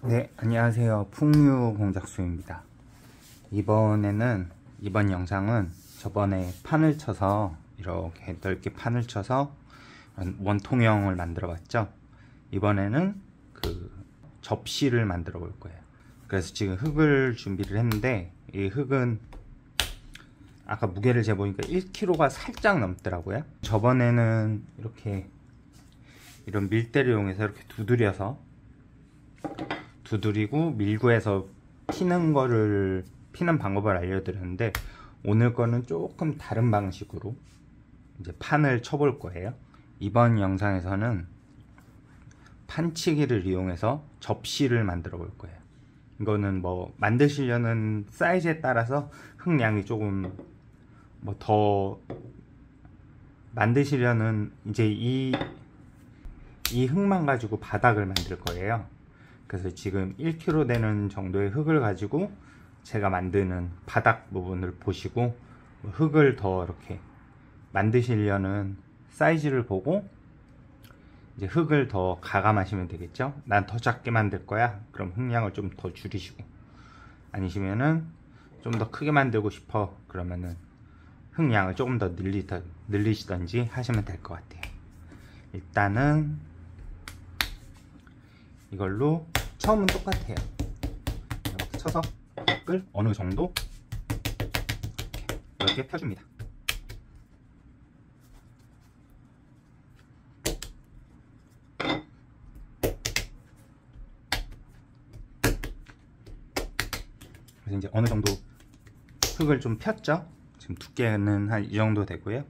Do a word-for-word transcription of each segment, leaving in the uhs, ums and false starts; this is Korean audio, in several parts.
네, 안녕하세요. 풍류 공작소입니다. 이번에는, 이번 영상은 저번에 판을 쳐서, 이렇게 넓게 판을 쳐서 원통형을 만들어 봤죠. 이번에는 그 접시를 만들어 볼 거예요. 그래서 지금 흙을 준비를 했는데, 이 흙은 아까 무게를 재보니까 일 킬로그램가 살짝 넘더라고요. 저번에는 이렇게 이런 밀대를 이용해서 이렇게 두드려서 두드리고 밀구해서 피는 거를 피는 방법을 알려드렸는데, 오늘 거는 조금 다른 방식으로 이제 판을 쳐볼 거예요. 이번 영상에서는 판치기를 이용해서 접시를 만들어 볼 거예요. 이거는 뭐 만드시려는 사이즈에 따라서 흙량이 조금 뭐 더 만드시려는 이제 이, 이 흙만 가지고 바닥을 만들 거예요. 그래서 지금 일 킬로그램 되는 정도의 흙을 가지고 제가 만드는 바닥 부분을 보시고 흙을 더 이렇게 만드시려는 사이즈를 보고 이제 흙을 더 가감하시면 되겠죠. 난 더 작게 만들 거야. 그럼 흙량을 좀 더 줄이시고, 아니시면은 좀 더 크게 만들고 싶어. 그러면은 흙량을 조금 더 늘리더, 늘리시던지 하시면 될 것 같아요. 일단은 이걸로 처음은 똑같아요. 이렇게 쳐서 흙을 어느 정도 이렇게, 이렇게 펴줍니다. 그래서 이제 어느 정도 흙을 좀 폈죠. 지금 두께는 한 이 정도 되고요.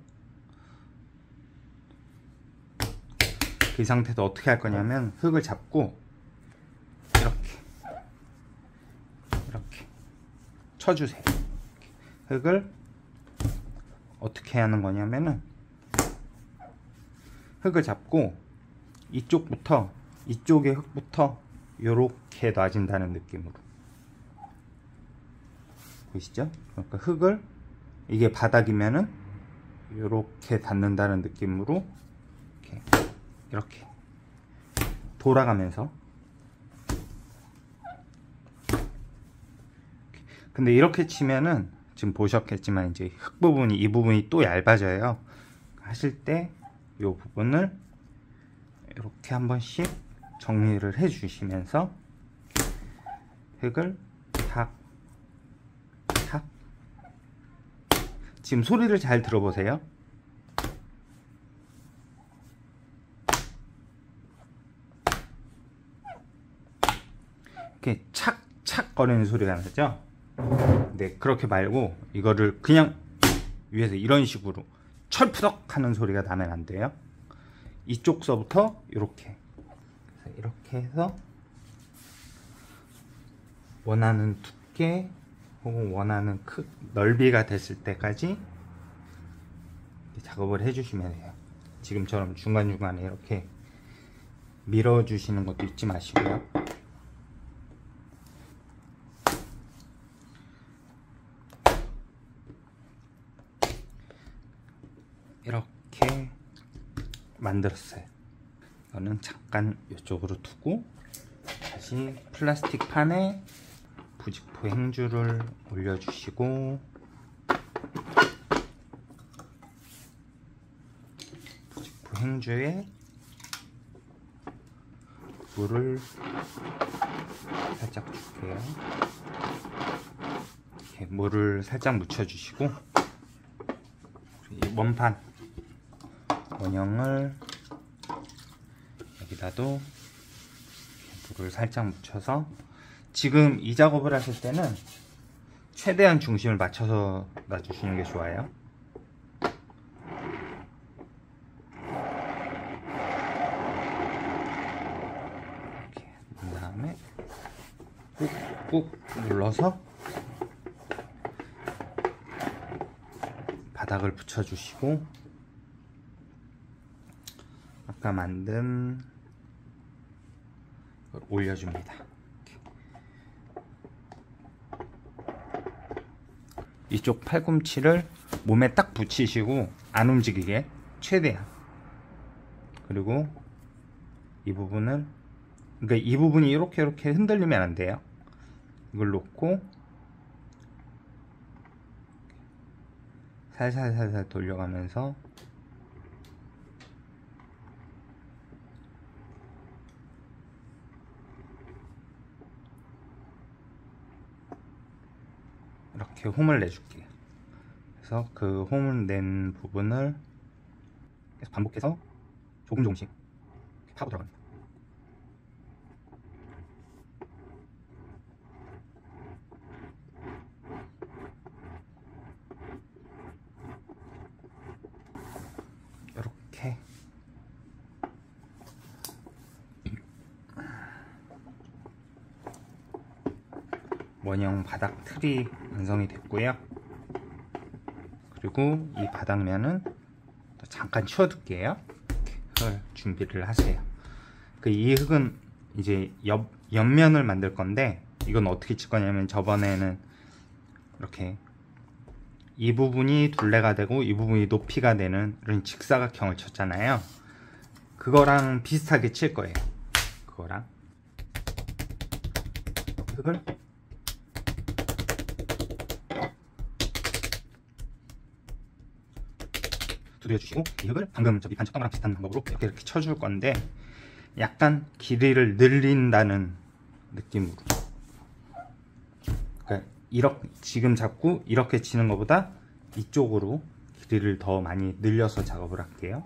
이 상태에서 어떻게 할 거냐면 흙을 잡고 이렇게 이렇게 쳐주세요. 흙을 어떻게 하는 거냐면은 흙을 잡고 이쪽부터 이쪽의 흙부터 이렇게 놔진다는 느낌으로 보이시죠? 그러니까 흙을 이게 바닥이면은 이렇게 닿는다는 느낌으로 이렇게, 이렇게 돌아가면서. 근데 이렇게 치면은 지금 보셨겠지만 이제 흙 부분이 이 부분이 또 얇아져요. 하실 때 이 부분을 이렇게 한 번씩 정리를 해 주시면서 흙을 탁 탁. 지금 소리를 잘 들어보세요. 이렇게 착착 거리는 소리가 나죠. 네, 그렇게 말고 이거를 그냥 위에서 이런 식으로 철푸덕 하는 소리가 나면 안 돼요. 이쪽서부터 이렇게 이렇게 해서 원하는 두께 혹은 원하는 크 넓이가 됐을 때까지 작업을 해주시면 돼요. 지금처럼 중간중간에 이렇게 밀어주시는 것도 잊지 마시고요. 이렇게 만들었어요. 이거는 잠깐 이쪽으로 두고 다시 플라스틱 판에 부직포 행주를 올려주시고, 부직포 행주에 물을 살짝 줄게요. 이렇게 물을 살짝 묻혀주시고, 이 원판 원형을 여기다도 물을 살짝 묻혀서, 지금 이 작업을 하실 때는 최대한 중심을 맞춰서 놔주시는 게 좋아요. 이렇게 한 다음에 꾹꾹 눌러서 바닥을 붙여주시고, 아까 만든 걸 올려줍니다. 이쪽 팔꿈치를 몸에 딱 붙이시고 안 움직이게 최대한, 그리고 이 부분을 그러니까 이 부분이 이렇게 이렇게 흔들리면 안 돼요. 이걸 놓고 살살살살 돌려가면서 이렇게 홈을 내줄게요. 그래서 그 홈을 낸 부분을 계속 반복해서 조금 조금씩 파고 들어갑니다. 이렇게 원형 바닥 틀이 완성이 됐고요. 그리고 이 바닥면은 잠깐 치워둘게요. 흙을 준비를 하세요. 그 이 흙은 이제 옆, 옆면을 만들 건데, 이건 어떻게 칠 거냐면, 저번에는 이렇게 이 부분이 둘레가 되고 이 부분이 높이가 되는 이런 직사각형을 쳤잖아요. 그거랑 비슷하게 칠 거예요. 그거랑 흙을 두드려 주시고, 이 흙을 방금 저 밑판 쳤던 거랑 비슷한 방법으로 이렇게 이렇게 쳐줄 건데, 약간 길이를 늘린다는 느낌으로. 그러니까 이렇게 지금 잡고 이렇게 치는 것보다 이쪽으로 길이를 더 많이 늘려서 작업을 할게요.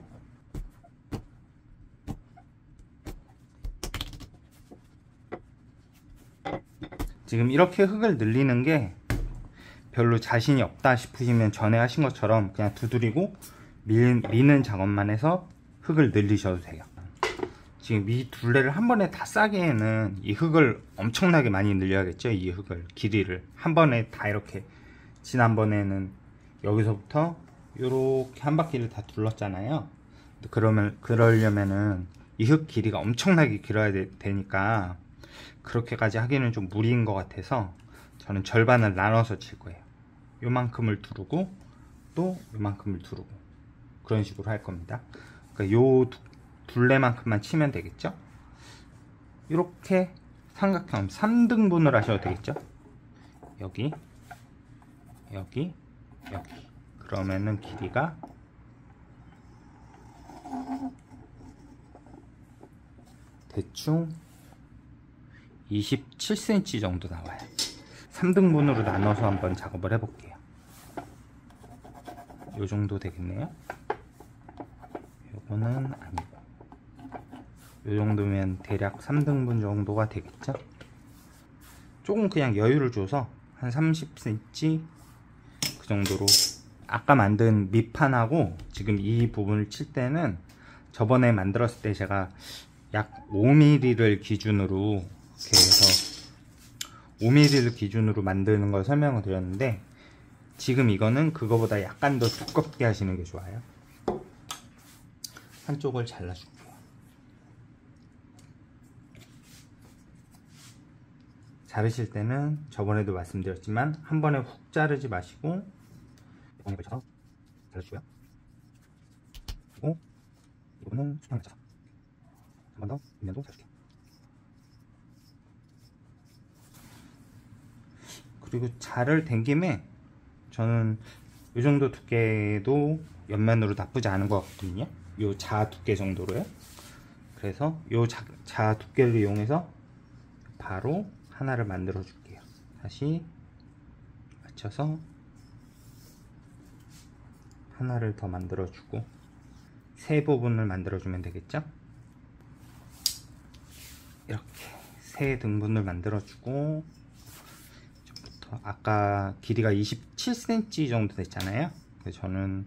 지금 이렇게 흙을 늘리는 게 별로 자신이 없다 싶으시면 전에 하신 것처럼 그냥 두드리고 밀, 미는 작업만 해서 흙을 늘리셔도 돼요. 지금 이 둘레를 한 번에 다 싸기에는 이 흙을 엄청나게 많이 늘려야겠죠. 이 흙을, 길이를 한 번에 다 이렇게, 지난번에는 여기서부터 이렇게 한 바퀴를 다 둘렀잖아요. 그러면 그러려면은 이 흙 길이가 엄청나게 길어야 되, 되니까 그렇게까지 하기는 좀 무리인 것 같아서 저는 절반을 나눠서 칠 거예요. 요만큼을 두르고 또 요만큼을 두르고 그런 식으로 할 겁니다. 그러니까 요 두, 둘레만큼만 치면 되겠죠. 이렇게 삼각형 삼 등분을 하셔도 되겠죠. 여기 여기 여기. 그러면은 길이가 대충 이십칠 센티미터 정도 나와요. 삼 등분으로 나눠서 한번 작업을 해볼게요. 요 정도 되겠네요. 요거는 아니고 요 정도면 대략 삼 등분 정도가 되겠죠. 조금 그냥 여유를 줘서 한 삼십 센티미터 그 정도로, 아까 만든 밑판하고 지금 이 부분을 칠 때는 저번에 만들었을 때 제가 약 오 밀리미터를 기준으로 이렇게 해서 오 밀리미터를 기준으로 만드는 걸 설명을 드렸는데, 지금 이거는 그거보다 약간 더 두껍게 하시는 게 좋아요. 한쪽을 잘라줄게요. 자르실 때는 저번에도 말씀드렸지만 한 번에 훅 자르지 마시고 이번에 걸쳐서 잘라주고요. 그리고 이거는 수평 맞춰서 한 번 더 윗면도 잘라줄게요. 그리고 자를 댄 김에 저는 이 정도 두께도 옆면으로 나쁘지 않은 것 같거든요. 요 자 두께 정도로요. 그래서 요 자, 자 두께를 이용해서 바로 하나를 만들어 줄게요. 다시 맞춰서 하나를 더 만들어 주고 세 부분을 만들어 주면 되겠죠. 이렇게 세 등분을 만들어 주고, 이쪽부터 아까 길이가 이십칠 센티미터 정도 됐잖아요. 그래서 저는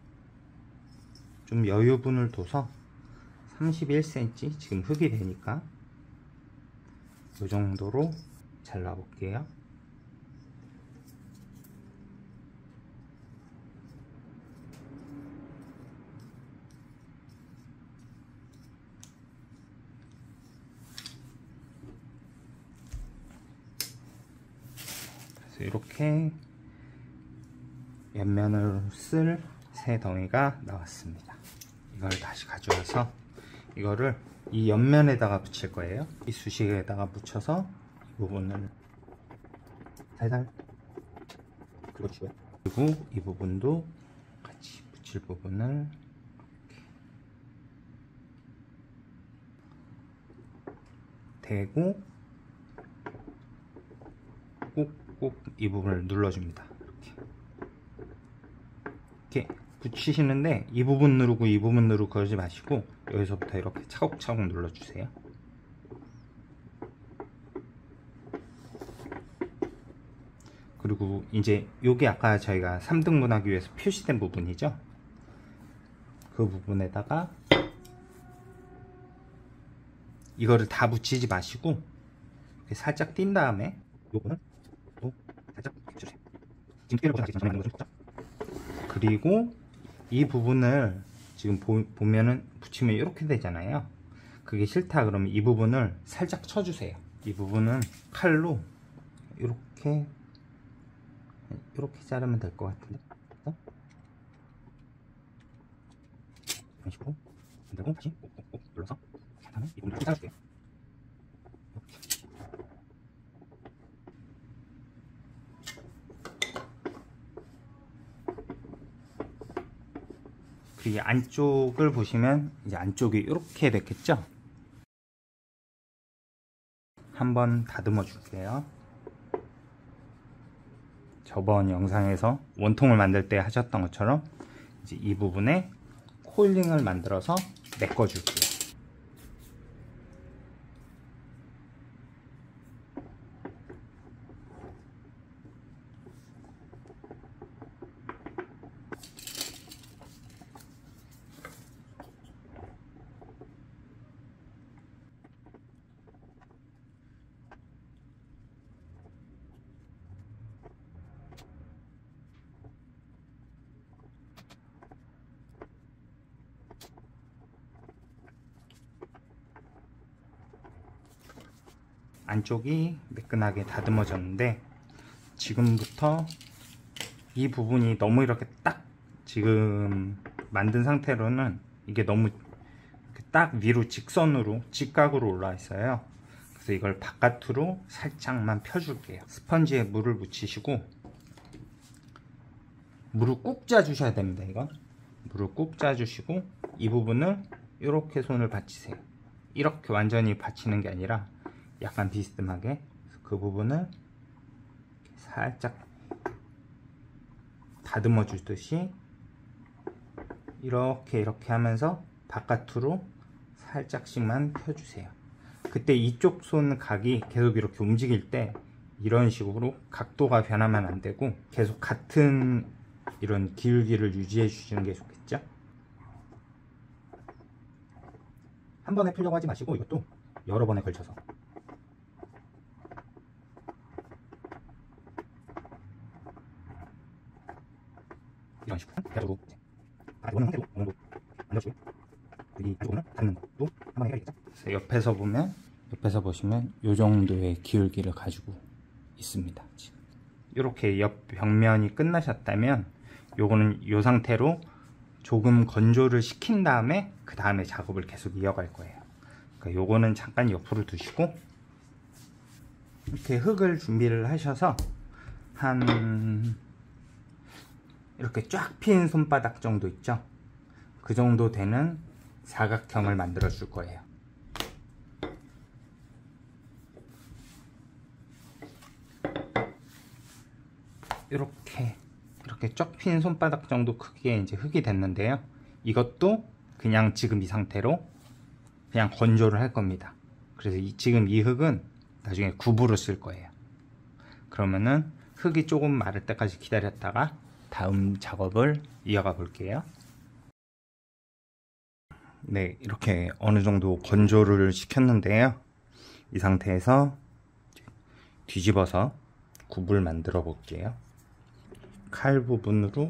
좀 여유분을 둬서 삼십일 센티미터, 지금 흙이 되니까 이 정도로 잘라 볼게요. 그래서 이렇게 옆면을 쓸 새 덩이가 나왔습니다. 이걸 다시 가져와서 이거를 이 옆면에다가 붙일 거예요. 이 수식에다가 붙여서 이 부분을 살살 긁어주고요. 그리고 이 부분도 같이 붙일 부분을 대고 꾹꾹 이 부분을 눌러줍니다. 이렇게. 이렇게 붙이시는데 이 부분 누르고 이 부분 누르고 그러지 마시고 여기서부터 이렇게 차곡차곡 눌러주세요. 그리고 이제 요게 아까 저희가 삼 등분하기 위해서 표시된 부분이죠. 그 부분에다가 이거를 다 붙이지 마시고 이렇게 살짝 띈 다음에 요거는 또 살짝 붙여주세요. 지금 두께를 보셔서 전에 있는 거죠. 그리고 이 부분을 지금 보, 보면은 붙이면 이렇게 되잖아요. 그게 싫다 그러면 이 부분을 살짝 쳐주세요. 이 부분은 칼로 이렇게 이렇게 자르면 될 것 같은데, 이런 식으로 만들고 다시 꼭꼭꼭 눌러서 이렇게 하면 이 부분을 자를게요. 그리고 안쪽을 보시면 이제 안쪽이 이렇게 됐겠죠? 한번 다듬어 줄게요. 저번 영상에서 원통을 만들 때 하셨던 것처럼 이제 이 부분에 코일링을 만들어서 메꿔 줄게요. 안쪽이 매끈하게 다듬어졌는데 지금부터 이 부분이 너무 이렇게 딱 지금 만든 상태로는 이게 너무 딱 위로 직선으로 직각으로 올라와 있어요. 그래서 이걸 바깥으로 살짝만 펴줄게요. 스펀지에 물을 묻히시고 물을 꾹 짜주셔야 됩니다. 이건 물을 꾹 짜주시고 이 부분을 이렇게 손을 받치세요. 이렇게 완전히 받치는 게 아니라 약간 비스듬하게 그 부분을 살짝 다듬어 주듯이 이렇게 이렇게 하면서 바깥으로 살짝씩만 펴주세요. 그때 이쪽 손 각이 계속 이렇게 움직일 때 이런 식으로 각도가 변하면 안 되고 계속 같은 이런 기울기를 유지해 주시는 게 좋겠죠? 한 번에 풀려고 하지 마시고 이것도 여러 번에 걸쳐서 이런 식으로 해가지고 이거는 상태로 어느 정도 만들어주고요. 여기 이쪽은 닿는 것도 한 번에 해야겠죠? 옆에서 보면 옆에서 보시면 이 정도의 기울기를 가지고 있습니다. 지금. 이렇게 옆 벽면이 끝나셨다면 요거는 이 상태로 조금 건조를 시킨 다음에 그 다음에 작업을 계속 이어갈 거예요. 그러니까 요거는 잠깐 옆으로 두시고 이렇게 흙을 준비를 하셔서 한 이렇게 쫙 핀 손바닥 정도 있죠? 그 정도 되는 사각형을 만들어 줄 거예요. 이렇게 이렇게 쫙 핀 손바닥 정도 크기의 이제 흙이 됐는데요. 이것도 그냥 지금 이 상태로 그냥 건조를 할 겁니다. 그래서 이, 지금 이 흙은 나중에 굽으로 쓸 거예요. 그러면은 흙이 조금 마를 때까지 기다렸다가 다음 작업을 이어가 볼게요. 네, 이렇게 어느 정도 건조를 시켰는데요. 이 상태에서 뒤집어서 굽을 만들어 볼게요. 칼 부분으로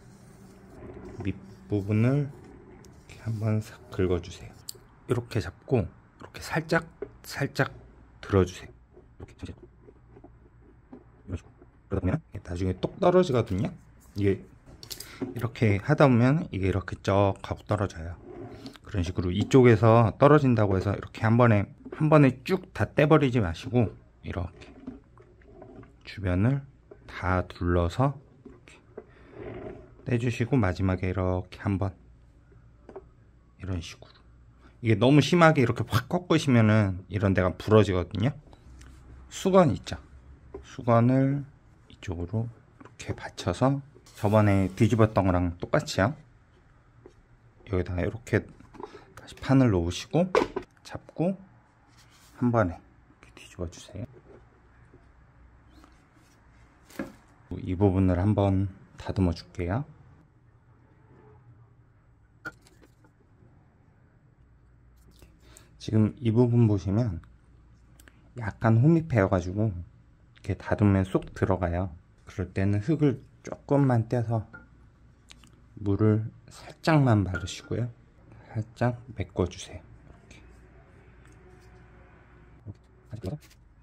밑부분을 이렇게 한번 싹 긁어주세요. 이렇게 잡고 이렇게 살짝 살짝 들어주세요. 이렇게 전체 이런 식으로. 그러다 보면 나중에 똑 떨어지거든요. 이게 이렇게 하다 보면 이게 이렇게 쩍 하고 떨어져요. 그런 식으로 이쪽에서 떨어진다고 해서 이렇게 한 번에 한 번에 쭉 다 떼버리지 마시고 이렇게 주변을 다 둘러서 이렇게 떼주시고 마지막에 이렇게 한번 이런 식으로. 이게 너무 심하게 이렇게 확 꺾으시면은 이런 데가 부러지거든요. 수건 있죠. 수건을 이쪽으로 이렇게 받쳐서 저번에 뒤집었던 거랑 똑같이요. 여기다가 이렇게 다시 판을 놓으시고 잡고 한 번에 이렇게 뒤집어 주세요. 이 부분을 한번 다듬어 줄게요. 지금 이 부분 보시면 약간 홈이 패여가지고 이렇게 다듬으면 쏙 들어가요. 그럴 때는 흙을 조금만 떼서 물을 살짝만 바르시고요. 살짝 메꿔주세요. 이렇게.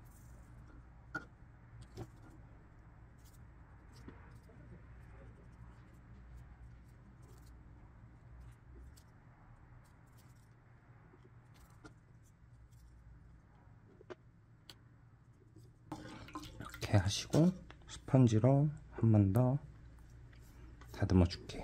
이렇게 하시고 스펀지로 한 번 더 다듬어 줄게요.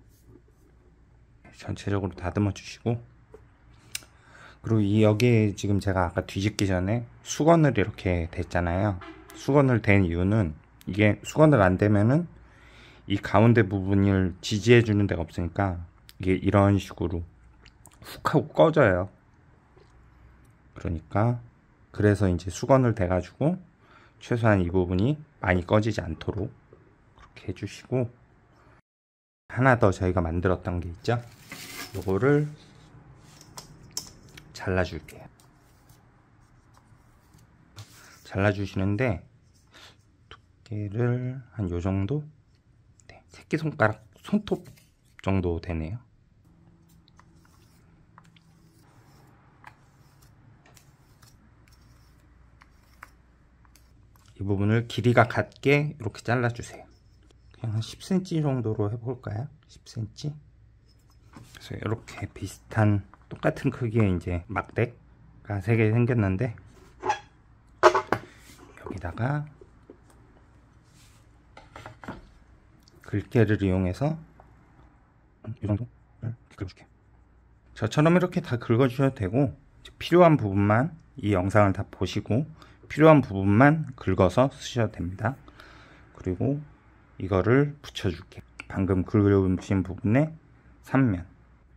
전체적으로 다듬어 주시고, 그리고 이 여기에 지금 제가 아까 뒤집기 전에 수건을 이렇게 댔잖아요. 수건을 댄 이유는 이게 수건을 안 대면은 이 가운데 부분을 지지해 주는 데가 없으니까 이게 이런 식으로 훅 하고 꺼져요. 그러니까 그래서 이제 수건을 대 가지고 최소한 이 부분이 많이 꺼지지 않도록 그렇게 해주시고, 하나 더 저희가 만들었던 게 있죠. 요거를 잘라줄게요. 잘라주시는데 두께를 한 요정도? 네, 새끼손가락 손톱 정도 되네요. 이 부분을 길이가 같게 이렇게 잘라주세요. 그냥 한 십 센티미터 정도로 해볼까요? 십 센티미터. 그래서 이렇게 비슷한 똑같은 크기의 이제 막대가 세 개 생겼는데, 여기다가 글개를 이용해서 이 정도를 긁어줄게요. 저처럼 이렇게 다 긁어주셔도 되고, 필요한 부분만 이 영상을 다 보시고 필요한 부분만 긁어서 쓰셔도 됩니다. 그리고 이거를 붙여줄게요. 방금 긁으신 부분에 삼 면,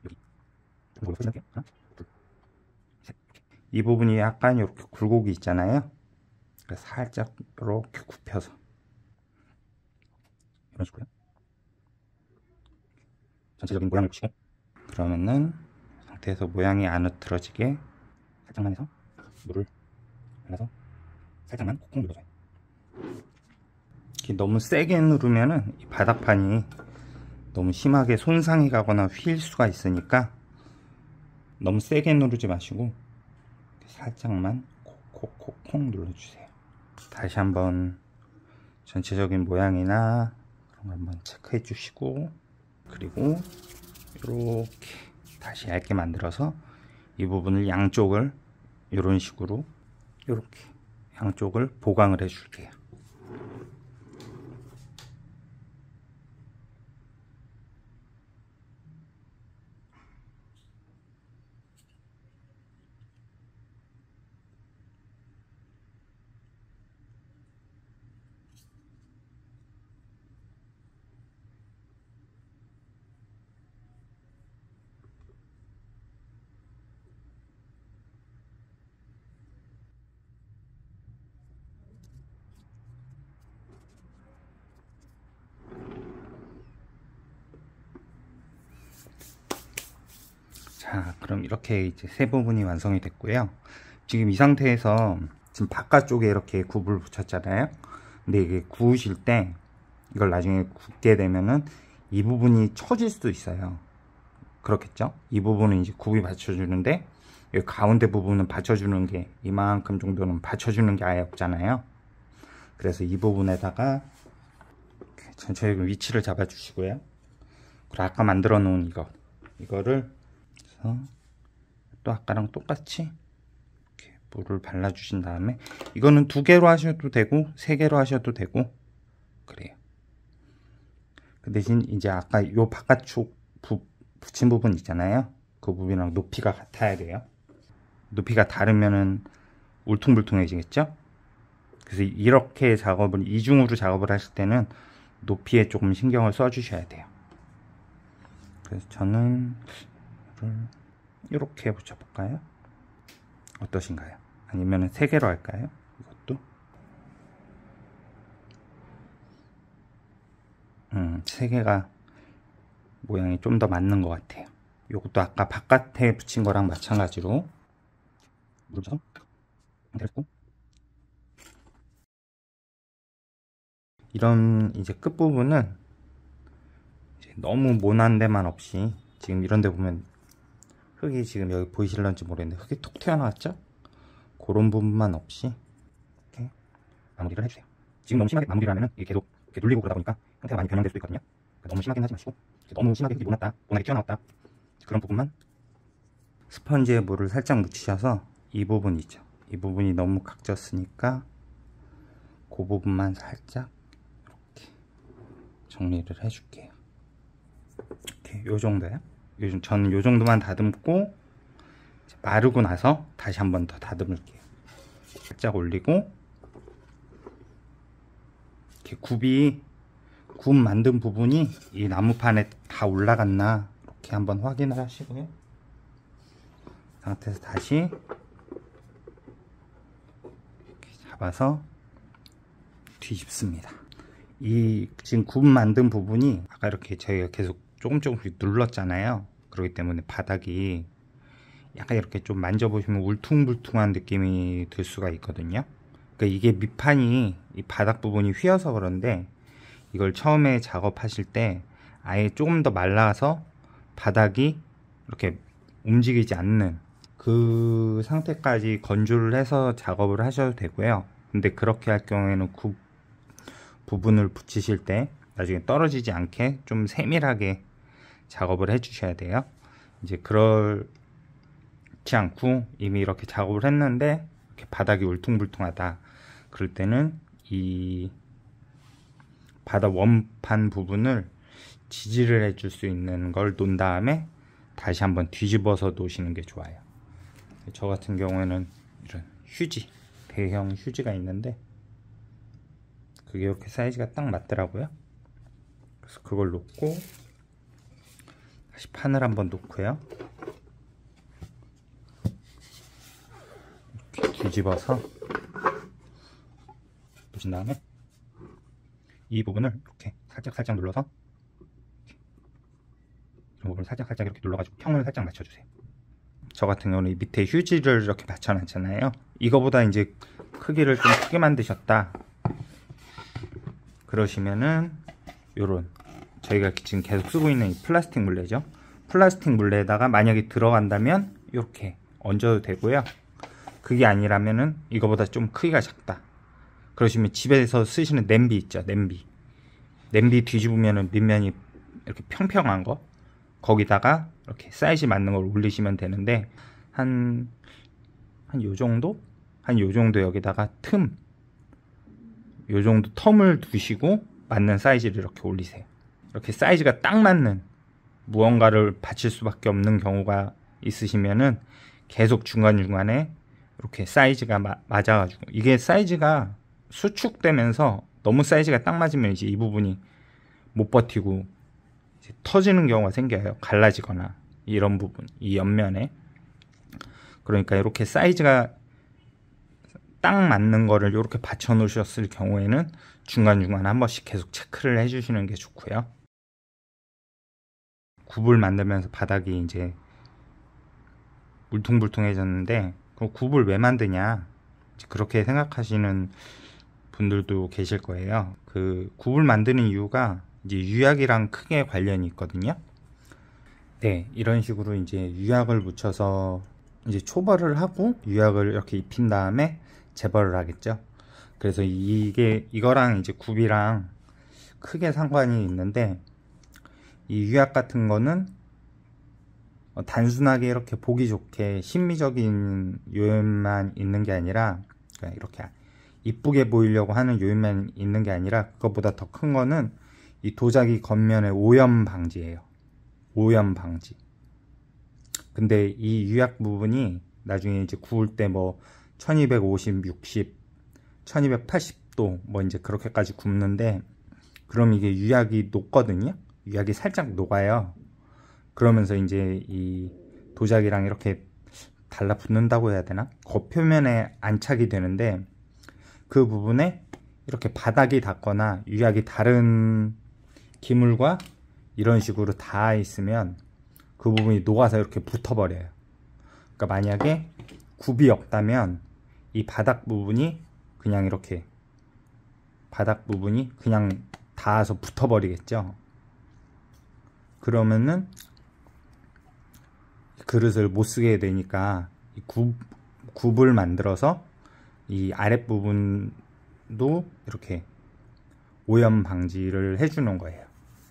이 부분이 약간 이렇게 굴곡이 있잖아요. 살짝 이렇게 굽혀서 이런 식으로요. 전체적인 모양을 보시고, 그러면은 상태에서 모양이 안 흐트러지게 살짝만 해서 물을 발라서 살짝만 콕콕 눌러줘요. 너무 세게 누르면은 이 바닥판이 너무 심하게 손상이 가거나 휠 수가 있으니까 너무 세게 누르지 마시고 살짝만 콕콕콕콕 눌러주세요. 다시 한번 전체적인 모양이나 그런 걸 한번 체크해 주시고, 그리고 이렇게 다시 얇게 만들어서 이 부분을 양쪽을 이런 식으로 이렇게 양쪽을 보강을 해 줄게요. 자, 그럼 이렇게 이제 세 부분이 완성이 됐고요. 지금 이 상태에서 지금 바깥쪽에 이렇게 굽을 붙였잖아요. 근데 이게 구우실 때 이걸 나중에 굽게 되면은 이 부분이 처질 수도 있어요. 그렇겠죠? 이 부분은 이제 굽이 받쳐주는데 여기 가운데 부분은 받쳐주는 게 이만큼 정도는 받쳐주는 게 아예 없잖아요. 그래서 이 부분에다가 전체적인 위치를 잡아 주시고요. 그리고 아까 만들어 놓은 이거 이거를 또 아까랑 똑같이 이렇게 물을 발라주신 다음에, 이거는 두 개로 하셔도 되고 세 개로 하셔도 되고 그래요. 그 대신 이제 아까 요 바깥쪽 부, 붙인 부분 있잖아요. 그 부분이랑 높이가 같아야 돼요. 높이가 다르면은 울퉁불퉁해지겠죠. 그래서 이렇게 작업을 이중으로 작업을 하실 때는 높이에 조금 신경을 써 주셔야 돼요. 그래서 저는 이렇게 붙여볼까요? 어떠신가요? 아니면 세 개로 할까요? 이것도 음, 세 개가 모양이 좀 더 맞는 것 같아요. 이것도 아까 바깥에 붙인 거랑 마찬가지로 물을 묻혀서 됐고, 이런 이제 끝부분은 이제 너무 모난 데만 없이, 지금 이런 데 보면 흙이 지금 여기 보이실런지 모르겠는데 흙이 톡 튀어나왔죠? 그런 부분만 없이 이렇게 마무리를 해주세요. 지금 너무 심하게 마무리를 하면은 이게 계속 이렇게 눌리고 그러다 보니까 형태가 많이 변형될 수도 있거든요. 그러니까 너무 심하게 하지 마시고, 너무 심하게 흙이 모났다, 모나게 튀어나왔다, 그런 부분만 스펀지에 물을 살짝 묻히셔서, 이 부분 있죠, 이 부분이 너무 각졌으니까 그 부분만 살짝 이렇게 정리를 해줄게요. 이렇게 요 정도요. 요즘 저는 요 정도만 다듬고 마르고 나서 다시 한 번 더 다듬을게요. 살짝 올리고, 이렇게 굽이 굽 만든 부분이 이 나무판에 다 올라갔나 이렇게 한번 확인을 하시고요. 상태에서 다시 이렇게 잡아서 뒤집습니다. 이 지금 굽 만든 부분이 아까 이렇게 저희가 계속 조금 조금씩 눌렀잖아요. 그렇기 때문에 바닥이 약간 이렇게 좀 만져보시면 울퉁불퉁한 느낌이 들 수가 있거든요. 그러니까 이게 밑판이 이 바닥 부분이 휘어서 그런데, 이걸 처음에 작업하실 때 아예 조금 더 말라서 바닥이 이렇게 움직이지 않는 그 상태까지 건조를 해서 작업을 하셔도 되고요. 근데 그렇게 할 경우에는 굽 부분을 붙이실 때 나중에 떨어지지 않게 좀 세밀하게 작업을 해 주셔야 돼요. 이제 그렇지 않고 이미 이렇게 작업을 했는데 이렇게 바닥이 울퉁불퉁하다, 그럴 때는 이 바닥 원판 부분을 지지를 해 줄 수 있는 걸 놓은 다음에 다시 한번 뒤집어서 놓으시는 게 좋아요. 저 같은 경우에는 이런 휴지, 대형 휴지가 있는데 그게 이렇게 사이즈가 딱 맞더라고요. 그래서 그걸 놓고 다시 판을 한번 놓고요. 이렇게 뒤집어서 놓으신 다음에 이 부분을 이렇게 살짝 살짝 눌러서, 이런 부분을 살짝 살짝 이렇게 눌러가지고 평을 살짝 맞춰주세요. 저 같은 경우는 밑에 휴지를 이렇게 받쳐놨잖아요. 이거보다 이제 크기를 좀 크게 만드셨다 그러시면은 요런 저희가 지금 계속 쓰고 있는 이 플라스틱 물레죠. 플라스틱 물레에다가 만약에 들어간다면 이렇게 얹어도 되고요. 그게 아니라면은 이거보다 좀 크기가 작다 그러시면 집에서 쓰시는 냄비 있죠. 냄비 냄비 뒤집으면은 밑면이 이렇게 평평한 거, 거기다가 이렇게 사이즈 맞는 걸 올리시면 되는데, 한 한 요 정도? 한 요 정도 여기다가 틈, 요 정도 텀을 두시고 맞는 사이즈를 이렇게 올리세요. 이렇게 사이즈가 딱 맞는 무언가를 받칠 수밖에 없는 경우가 있으시면은 계속 중간중간에 이렇게 사이즈가 마, 맞아가지고, 이게 사이즈가 수축되면서 너무 사이즈가 딱 맞으면 이제 이 부분이 못 버티고 이제 터지는 경우가 생겨요. 갈라지거나 이런 부분, 이 옆면에. 그러니까 이렇게 사이즈가 딱 맞는 거를 이렇게 받쳐 놓으셨을 경우에는 중간중간 한 번씩 계속 체크를 해 주시는 게 좋고요. 굽을 만들면서 바닥이 이제 울퉁불퉁해졌는데 그 굽을 왜 만드냐 그렇게 생각하시는 분들도 계실 거예요. 그 굽을 만드는 이유가 이제 유약이랑 크게 관련이 있거든요. 네, 이런 식으로 이제 유약을 묻혀서 이제 초벌을 하고 유약을 이렇게 입힌 다음에 재벌을 하겠죠. 그래서 이게 이거랑 이제 굽이랑 크게 상관이 있는데, 이 유약 같은 거는 어, 단순하게 이렇게 보기 좋게 심미적인 요인만 있는 게 아니라 그냥 이렇게 이쁘게 보이려고 하는 요인만 있는 게 아니라 그것보다 더 큰 거는 이 도자기 겉면의 오염 방지예요. 오염 방지. 근데 이 유약 부분이 나중에 이제 구울 때 뭐 천이백오십, 육십, 천이백팔십 도 뭐 이제 그렇게까지 굽는데, 그럼 이게 유약이 녹거든요. 유약이 살짝 녹아요. 그러면서 이제 이 도자기랑 이렇게 달라붙는다고 해야 되나? 겉표면에 안착이 되는데, 그 부분에 이렇게 바닥이 닿거나 유약이 다른 기물과 이런 식으로 닿아 있으면 그 부분이 녹아서 이렇게 붙어버려요. 그러니까 만약에 굽이 없다면 이 바닥 부분이 그냥 이렇게 바닥 부분이 그냥 닿아서 붙어버리겠죠. 그러면은 그릇을 못 쓰게 되니까 이 굽, 굽을 만들어서 이 아랫부분도 이렇게 오염 방지를 해주는 거예요.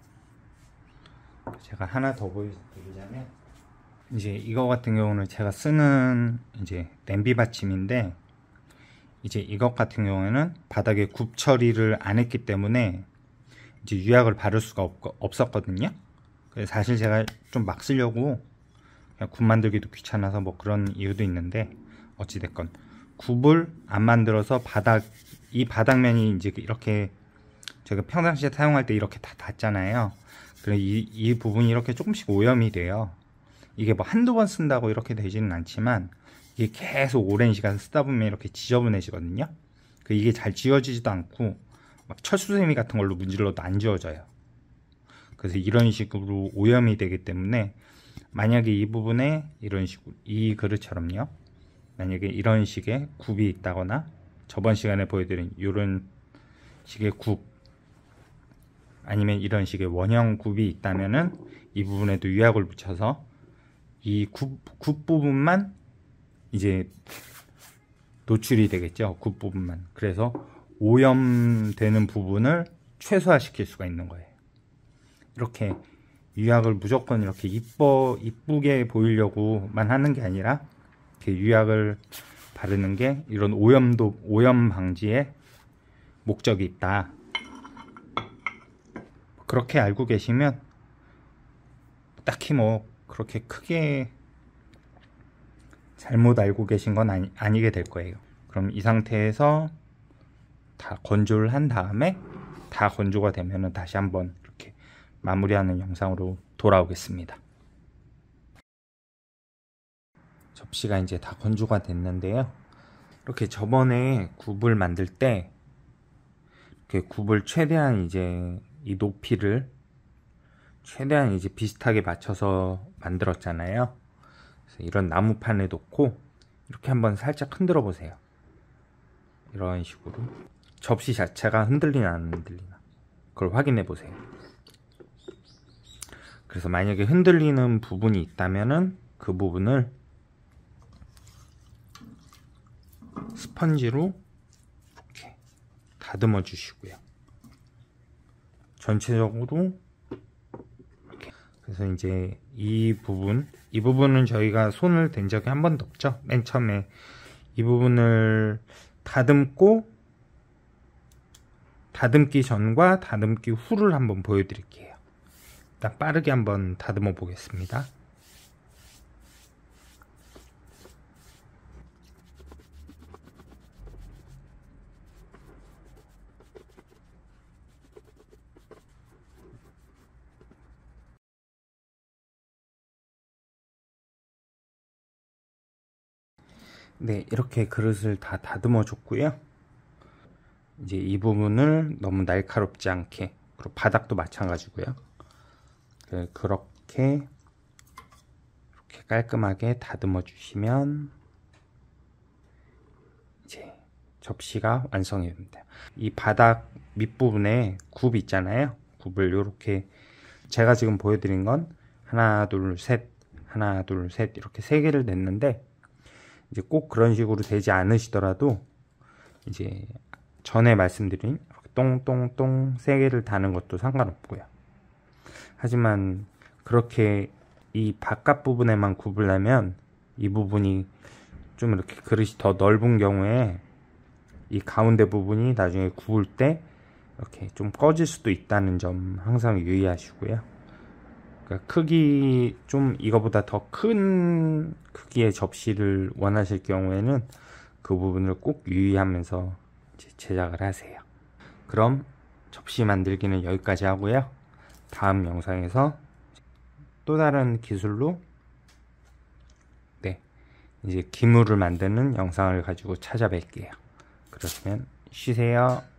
제가 하나 더 보여드리자면, 이제 이거 같은 경우는 제가 쓰는 이제 냄비 받침인데, 이제 이것 같은 경우에는 바닥에 굽 처리를 안 했기 때문에 이제 유약을 바를 수가 없, 없었거든요. 그래서 사실 제가 좀 막 쓰려고 그냥 굽 만들기도 귀찮아서 뭐 그런 이유도 있는데, 어찌됐건 굽을 안 만들어서 바닥, 이 바닥면이 이제 이렇게 제가 평상시에 사용할 때 이렇게 다 닿잖아요. 그래서 이, 이 부분이 이렇게 조금씩 오염이 돼요. 이게 뭐 한두 번 쓴다고 이렇게 되지는 않지만, 이게 계속 오랜 시간 쓰다 보면 이렇게 지저분해지거든요. 그 이게 잘 지워지지도 않고 막 철수세미 같은 걸로 문질러도 안 지워져요. 그래서 이런 식으로 오염이 되기 때문에, 만약에 이 부분에 이런 식으로 이 그릇처럼요, 만약에 이런 식의 굽이 있다거나 저번 시간에 보여드린 이런 식의 굽, 아니면 이런 식의 원형 굽이 있다면은 이 부분에도 유약을 붙여서 이 굽, 굽 부분만 이제 노출이 되겠죠. 굽 부분만. 그래서 오염되는 부분을 최소화시킬 수가 있는 거예요. 이렇게 유약을 무조건 이렇게 이뻐 이쁘게 보이려고만 하는 게 아니라, 이렇게 유약을 바르는 게 이런 오염도 오염 방지에 목적이 있다. 그렇게 알고 계시면 딱히 뭐 그렇게 크게 잘못 알고 계신 건 아니, 아니게 될 거예요. 그럼 이 상태에서 다 건조를 한 다음에, 다 건조가 되면은 다시 한번 이렇게 마무리하는 영상으로 돌아오겠습니다. 접시가 이제 다 건조가 됐는데요. 이렇게 저번에 굽을 만들 때 이렇게 굽을 최대한 이제 이 높이를 최대한 이제 비슷하게 맞춰서 만들었잖아요. 그래서 이런 나무판에 놓고 이렇게 한번 살짝 흔들어 보세요. 이런 식으로 접시 자체가 흔들리나 안 흔들리나 그걸 확인해 보세요. 그래서 만약에 흔들리는 부분이 있다면은 그 부분을 스펀지로 이렇게 다듬어 주시고요. 전체적으로 이렇게. 그래서 이제 이 부분, 이 부분은 저희가 손을 댄 적이 한 번도 없죠. 맨 처음에 이 부분을 다듬고, 다듬기 전과 다듬기 후를 한번 보여드릴게요. 일단 빠르게 한번 다듬어 보겠습니다. 네, 이렇게 그릇을 다 다듬어 줬고요. 이제 이 부분을 너무 날카롭지 않게, 그리고 바닥도 마찬가지고요. 그렇게 이렇게 깔끔하게 다듬어 주시면 이제 접시가 완성이 됩니다. 이 바닥 밑부분에 굽 있잖아요. 굽을 이렇게, 제가 지금 보여드린 건 하나 둘 셋 하나 둘 셋 이렇게 세 개를 냈는데, 이제 꼭 그런 식으로 되지 않으시더라도 이제 전에 말씀드린 똥똥똥 세 개를 다는 것도 상관없고요. 하지만 그렇게 이 이 바깥 부분에만 굽으려면 이 부분이 좀 이렇게 그릇이 더 넓은 경우에 이 가운데 부분이 나중에 구울 때 이렇게 좀 꺼질 수도 있다는 점 항상 유의하시고요. 그러니까 크기 좀 이거보다 더 큰 크기의 접시를 원하실 경우에는 그 부분을 꼭 유의하면서 제작을 하세요. 그럼 접시 만들기는 여기까지 하고요. 다음 영상에서 또 다른 기술로 네, 이제 기물을 만드는 영상을 가지고 찾아뵐게요. 그러시면 쉬세요.